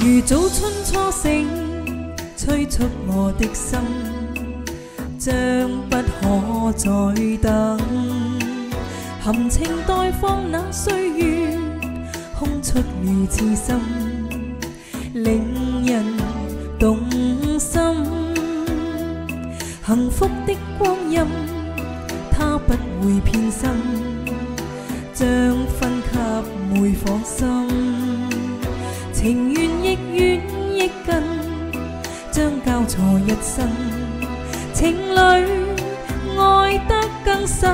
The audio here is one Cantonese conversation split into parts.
如早春初醒，催促我的心，將不可再等。含情待放那歲月，空出了痴心，令人動心。幸福的光陰，它不會偏心，將分給每顆心。情願亦遠亦近，將交錯一生。情侶愛得更深，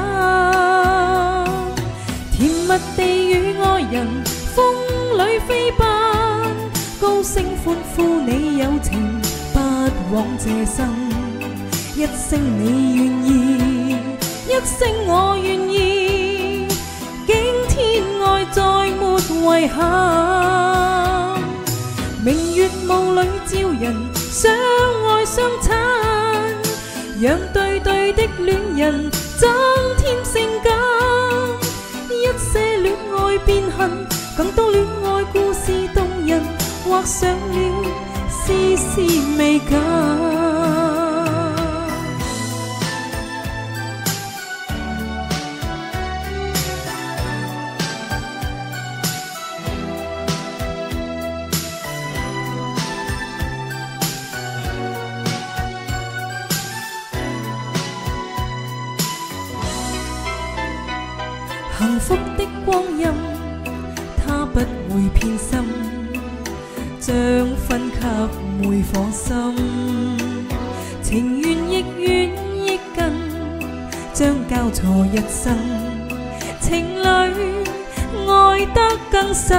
甜蜜地與愛人風裏飛奔，高聲歡呼你有情，不枉這生。一聲你願意，一聲我願意，竟天愛再沒遺憾。明月霧裏照人相愛相親，讓對對的戀人增添性感。一些戀愛變恨，更多戀愛故事動人，畫上了絲絲美感。幸福的光陰，它不會偏心，將分給每顆心。情願亦遠亦近，將交錯一生。情侶愛得更深，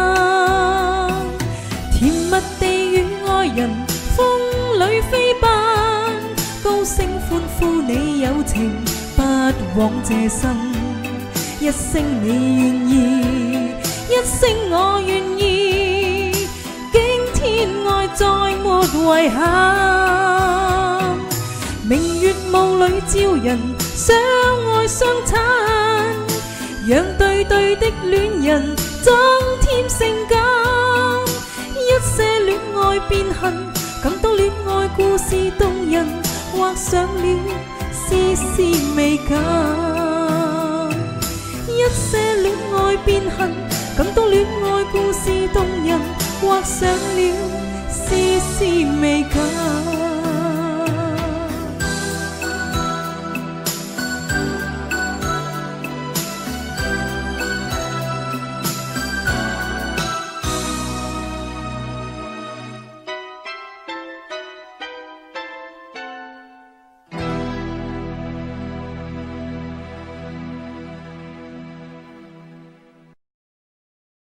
甜蜜地與愛人風裏飛奔，高聲歡呼你有情，不枉這生。一聲你願意，一聲我願意，竟天愛再沒遺憾。明月霧裏照人相愛相親，讓對對的戀人增添性感。一些戀愛變恨，更多戀愛故事動人，畫上了絲絲美感。一些戀愛變恨，更多戀愛故事動人，畫上了絲絲美感。